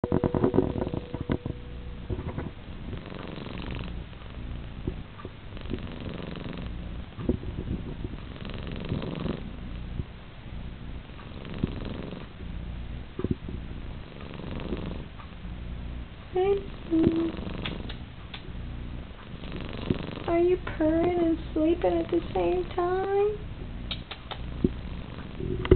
Are you purring and sleeping at the same time?